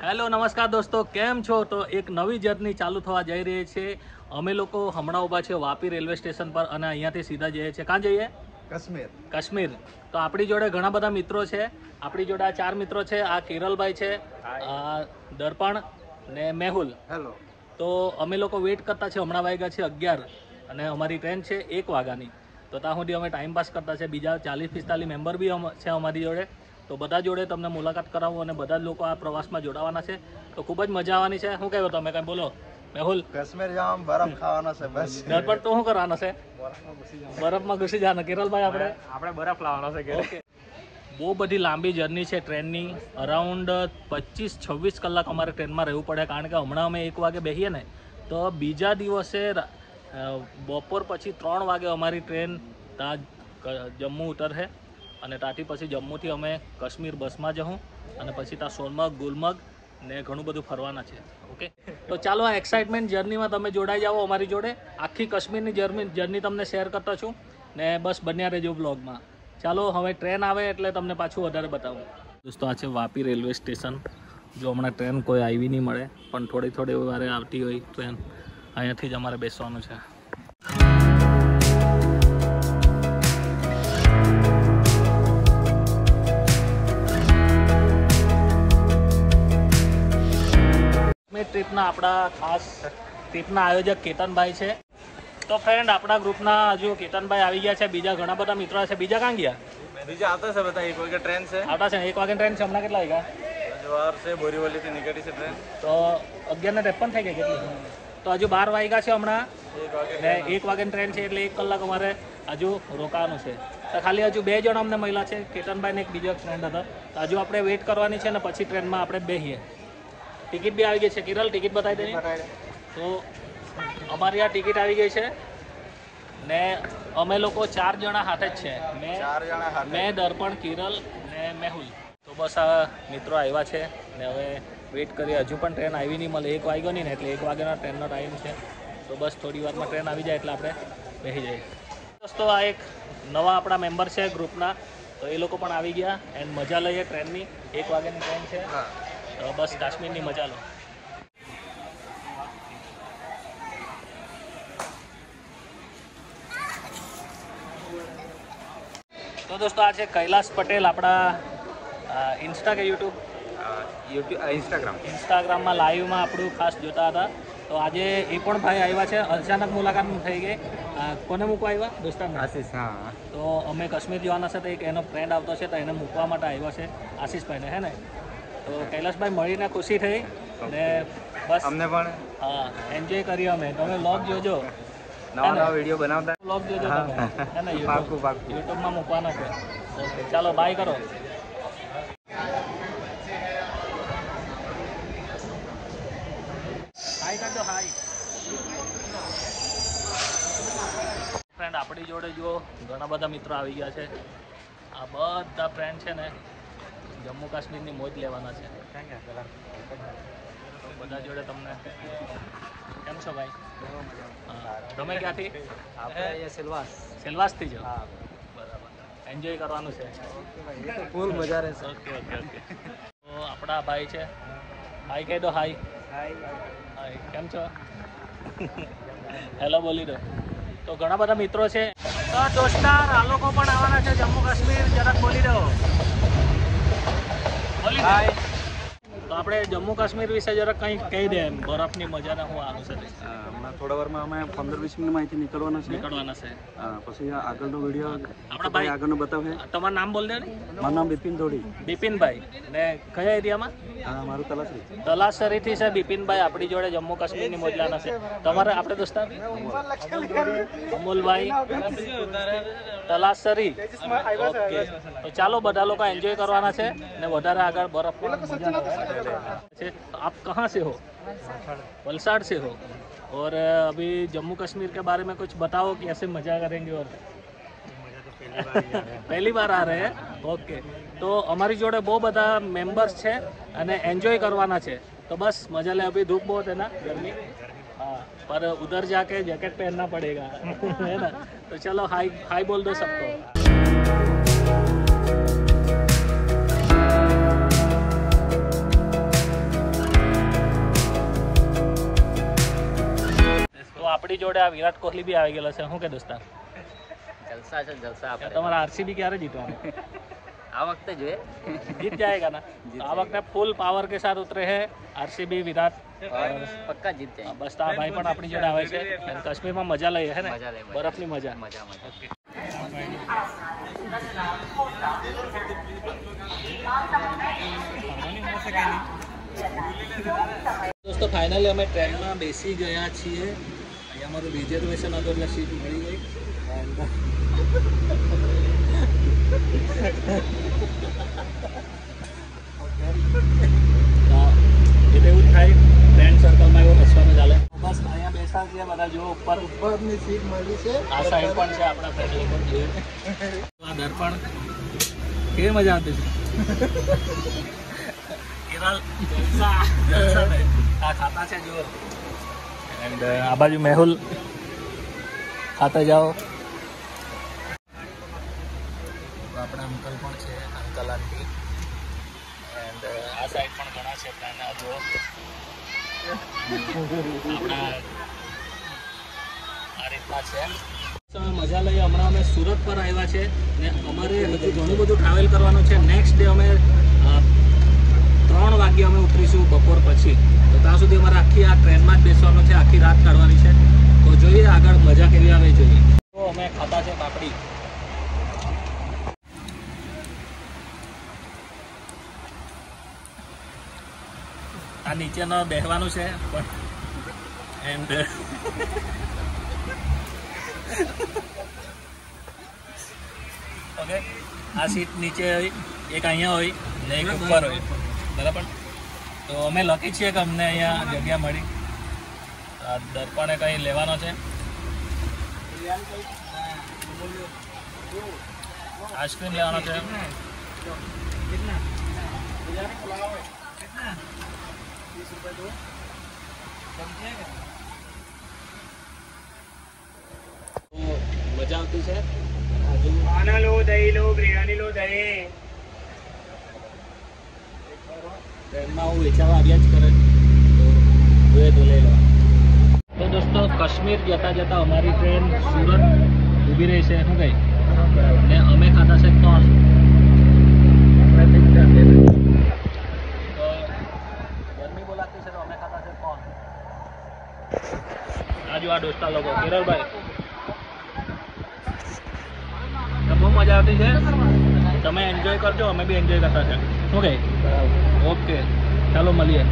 Hello નમસ્કાર દોસ્તો, કેમ છો? તો એક નવી જર્ની ચાલુ થવા જઈ રહી છે. અમે લોકો હમણાં ઊભા છે વાપી રેલવે સ્ટેશન પર અને અહીંયાથી સીધા જઈએ છીએ. ક્યાં જઈએ? કાશ્મીર. તો આપણી જોડે ઘણા બધા મિત્રો છે. આપણી જોડે આ 4 મિત્રો છે. આ કિરલભાઈ છે, આ દર્પણ ને મેહુલ. હેલો. તો અમે લોકો વેઇટ કરતા છે. હમણાં વાગ્યા છે 11 અને અમારી ટ્રેન છે 1 વાગ્યાની. તો ત્યાં સુધી અમે ટાઈમ પાસ કરતા છે. બીજા 40-45 મેમ્બર બી છે અમારી જોડે. તો બધા જોડે તમને મુલાકાત કરાવું અને બધા જ લોકો આ પ્રવાસમાં જોડાવાના છે. તો ખૂબ જ મજા આવવાની છે. શું કહેવું તમે કંઈ બોલો મેહુલ? કાશ્મીર જવા બરફ ખાવાનો છે બસ. દર્પણ તો શું કરવાનો છે? બરફમાં ઘૂસી જવાનો. કિરલભાઈ આપણે બરફ લાવવાનો છે. ઓકે. બહુ બધી લાંબી જર્ની છે ટ્રેનની. અરાઉન્ડ 25-26 કલાક અમારે ટ્રેનમાં રહેવું પડે, કારણ કે હમણાં અમે 1 વાગે બેસીએ ને તો બીજા દિવસે બપોર પછી 3 વાગે અમારી ટ્રેન ત્યાં જમ્મુ ઉતરશે અને ત્યાંથી પછી જમ્મુથી અમે કાશ્મીર બસમાં જવું અને પછી ત્યાં સોનમર્ગ, ગુલમર્ગ ને ઘણું બધું ફરવાના છે. ઓકે, તો ચાલો આ એક્સાઇટમેન્ટ જર્નીમાં તમે જોડાઈ જાઓ અમારી જોડે. આખી કાશ્મીરની જર્ની તમને શેર કરતો છું ને બસ બન્યા રહેજો બ્લોગમાં. ચાલો હવે ટ્રેન આવે એટલે તમને પાછું વધારે બતાવું. દોસ્તો આ છે વાપી રેલવે સ્ટેશન. જો હમણાં ટ્રેન કોઈ આવી નહીં મળે, પણ થોડી વારે આવતી હોય ટ્રેન. અહીંયાથી જ અમારે બેસવાનું છે. ટ્રીપના આપણા ખાસ ટ્રીપના આયોજક કેતનભાઈ છે. તો ફ્રેન્ડ, આપણા ગ્રુપના હજુ કેતનભાઈ આવી ગયા છે. બીજા ઘણા બધા મિત્રો છે. બીજા ક્યાં ગયા? બીજા આવતા છે બધા. 1 વાગે ટ્રેન છે. આવતા છે. 1 વાગે ટ્રેન છે. હમણાં કેટલા વાગ્યા? જવાર છે બોરીવલીથી નીકળી છે ટ્રેન. તો 11:53 થઈ ગઈ કેટલી? તો હજુ 12 વાગ્યા છે હમણાં ને 1 વાગ્યાની ટ્રેન છે એટલે 1 કલાક અમારે હજુ રોકાવાનું છે. તો ખાલી હજુ 2 જણ અમને મળ્યા છે, કેતનભાઈ ને એક બીજો ફ્રેન્ડ હતો. તો હજુ આપણે વેઇટ કરવાની છે ને પછી ટ્રેનમાં આપણે બેસીએ. ટિકિટ બી આવી ગઈ છે. કિરલ, ટિકિટ બતાવી દે. તો અમારી આ ટિકિટ આવી ગઈ છે ને અમે લોકો 4 જણા હાથે જ છે. મેં, દર્પણ, કિરલ ને મેહુલ. તો બસ આ મિત્રો આવ્યા છે ને હવે વેઇટ કરીએ. હજુ પણ ટ્રેન આવી નહીં મળે. 1 વાગ્યો નહીં ને એટલે 1 વાગ્યાનો ટ્રેનનો ટાઈમ છે. તો બસ થોડી વારમાં ટ્રેન આવી જાય એટલે આપણે બેસી જઈએ. દોસ્તો આ એક નવા આપણા મેમ્બર છે ગ્રુપના. તો એ લોકો પણ આવી ગયા એન્ડ મજા લઈએ ટ્રેનની. 1 વાગ્યાની ટ્રેન છે. તો બસ કાશ્મીરની મજા લો. તો દોસ્તો આ છે કૈલાશ પટેલ. આપણા ઇન્સ્ટા કે યુટ્યુબ? ઇન્સ્ટાગ્રામમાં લાઈવમાં આપણું ખાસ જોતા હતા. તો આજે એ પણ ભાઈ આવ્યા છે. અચાનક મુલાકાત થઈ ગઈ. કોને મૂકવા આવ્યા? દોસ્તારને? આશીષ. હા. તો અમે કાશ્મીર જવાના છે તો એક એનો ફ્રેન્ડ આવતો છે તો એને મૂકવા માટે આવ્યો છે, આશીષભાઈને. હે ને? તો કૈલાશભાઈ મળીને ખુશી થઈ ને બસ અમને પણ. હા, એન્જોય કરીએ અમે. તમે વ્લોગ જોજો, નવા વિડીયો બનાવતા. વ્લોગ જોજો તમે. હે ને? યુટ્યુબમાં મૂકવાના છે. ઓકે, ચાલો બાય કરો. હાય કરજો. હાય ફ્રેન્ડ, આપણી જોડે જુઓ ઘણા બધા મિત્રો આવી ગયા છે. આ બધા ફ્રેન્ડ છે ને જમ્મુ કાશ્મીરની મોજ લેવાના છે. બધા જોડે તમને કેમ છો ભાઈ? તમે ક્યાંથી? આપણે સેલવાસથી છો? બરાબર. એન્જોય કરવાનું છે. ફૂલ મજા રહેશે. ઓકે. તો આપણા ભાઈ છે. હાય કહી દો. હાય. કેમ છો? હેલો બોલી દો. તો ઘણા બધા મિત્રો છે. તો દોસ્તાર આ લોકો પણ આવવાના છે જમ્મુ કાશ્મીર. જરાક બોલી દો. બોલી દો. તો આપણે જમ્મુ કાશ્મીર વિશે જરાક કંઈક કહી દે. બરફની મજાને હું આવું છે. હમણાં થોડા વારમાં અમે 15-20 મિનિટમાં અહીંથી નીકળવાના છે. પછી આગળનો વિડીયો આપણા ભાઈ આગળનો બતાવે. તમારું નામ બોલ દે ને. મારું નામ બિપિન ધોડી. બિપિનભાઈ. ને કયા એરિયામાં? હા, મારું તલાસરી. તલાસરીથી છે બિપિનભાઈ. આપણી જોડે જમ્મુ કાશ્મીરની મોજ લેવાના છે. તમારે આપણે દોસ્તાર અમુલભાઈ તલાસરી. ઓકે, તો ચાલો બધા લોકો એન્જોય કરવાના છે ને વધારે આગળ બરફ. आप कहाँ से हो? वलसाड से हो. और अभी जम्मू कश्मीर के बारे में कुछ बताओ कि ऐसे मजा करेंगे. और પહેલી વાર આ રહે હે? ઓકે. તો અમારી જોડે બહુ બધા મેમ્બર્સ છે અને એન્જોય કરવાના છે. તો બસ મજા લે. અભી धूप बहुत है ना, गर्मी. हाँ, पर उधर जाके जैकेट पहनना पड़ेगा. है ना? तो चलो हाय बोल दो सबको. આપણી જોડે આ વિરાટ કોહલી બી આવી ગયેલો છે. શું કે દોસ્તા? જલસા છે જલસા આપણે. તમારા આરસીબી ક્યારે જીતવાનું? આ વખતે જોઈએ. जीत जाएगा ना. तो આ વખતે ફૂલ પાવર કે સાથ ઉતરે હે આરસીબી વિરાટ. પક્કા જીત જાય. બસ આ ભાઈ પણ આપણી જોડે આવે છે. અને કાશ્મીરમાં મજા લઈએ હે ને? મજા લે. બરફની મજા. મજા મજા. દોસ્તો ફાઇનલી અમે ટ્રેનમાં બેસી ગયા છીએ. અહીંયા અમારું રિઝર્વેશન હતું એટલે સીટ મળી ગઈ. એટલે એવું જ થાય ફ્રેન્ડ સર્કલમાં એવું હસવાનું ચાલે. બસ અહીંયા બેસા છીએ બધા. જો ઉપરની સીટ મળી છે. આ સાઈડ પણ છે આપણા ફ્રેન્ડ લોકો. આ દર્પણ કેવી મજા આવતી છે. કેરળ આ ખાતા છે જો. એન્ડ આ બાજુ મેહુલ ખાતા જાઓ. આપણા અંકલ પણ છે, અંકલ આંટી. એન્ડ આ સાઈડ પણ ઘણા છે ફ્રેન્ડ. આ જુઓ આપણા આ રીતના છે. મજા લઈએ. હમણાં અમે સુરત પર આવ્યા છે ને અમારે હજુ ઘણું બધું ટ્રાવેલ કરવાનું છે. નેક્સ્ટ ડે અમે 3 વાગ્યે અમે ઉતરીશું બપોર પછી. તો ત્યાં સુધી અમારે આખી આ ટ્રેનમાં જ બેસવાનું છે. આખી રાત કાઢવાની છે. તો જોઈએ આગળ મજા કેવી આવે જોઈએ. તો અમે ખાતા છે પાપડી. આ નીચે ન બેસવાનું છે પણ એન્ડ ઓકે આ સીટ નીચે હોય, એક અહીંયા હોય ને એક ઉપર હોય, બરાબર. તો અમે લકી છીએ કે અમને અહીંયા જગ્યા મળી. આ દર્પણે કંઈ લેવાનો છે. આઈસ્ક્રીમ લેવાનો છે. મજા આવતી છે. ખાના લો, દહીં લો, બિરયાની લો, દહીં. ટ્રેનમાં હું વેચાવા આવ્યા જ કરે તો જોઈએ તો લઈ લો. તો દોસ્તો કાશ્મીર જતા જતા અમારી ટ્રેન સુરત ઊભી રહી છે. શું કહી ને અમે ખાતા છે કોણ. તો ગરમી બહુ લાગતી છે તો અમે ખાતા છે કોણ. આજુ આ દોસ્તા લોકો કેરળભાઈ બહુ મજા આવતી છે. તમે એન્જોય કરજો, અમે બી એન્જોય કરતા છે. શું કહે? ઓકે ચાલો મળીએ.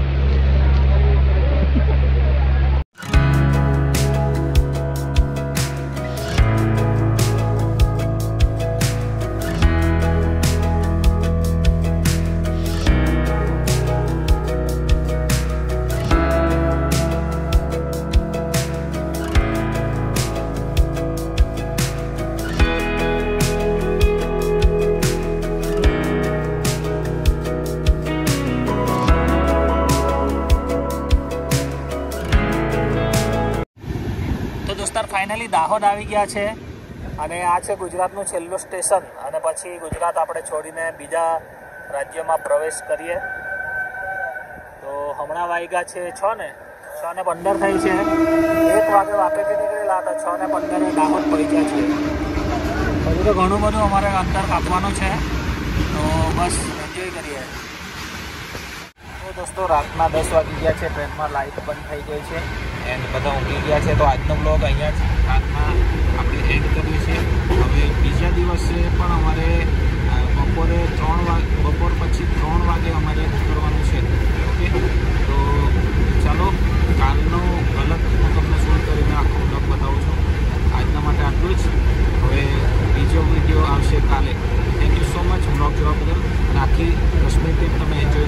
ફાઇનલી દાહોદ આવી ગયા છે અને આ છે ગુજરાતનું છેલ્લું સ્ટેશન. અને પછી ગુજરાત આપણે છોડીને બીજા રાજ્યમાં પ્રવેશ કરીએ. તો હમણાં વાગ્યા છે 6:15 થઈ છે. 1 વાગે વાપેથી નીકળેલા હતા, 6:15 દાહોદ પહોંચ્યા છીએ. હજુ તો ઘણું બધું અમારે અંતર કાપવાનું છે. તો બસ એન્જોય કરીએ. તો દોસ્તો રાતના 10 વાગી ગયા છે. ટ્રેનમાં લાઇટ બંધ થઈ ગઈ છે એન્ડ બધા ઊંઘી ગયા છે. તો આજનો બ્લોગ અહીંયા જ રાતના આપણે એન્ડ કરીએ છીએ. હવે બીજા દિવસે પણ અમારે બપોર પછી 3 વાગે અમારે કરવાનું છે. ઓકે તો ચાલો કાલનો ગલત હું તમને શૂટ કરીને આખો બ્લોગ બતાવું છું. આજના માટે આટલું જ. હવે બીજો વિડીયો આવશે કાલે. Thank you so much blog જોવા બદલ. અને આખી કાશ્મીર ટ્રીપ તમે એન્જોય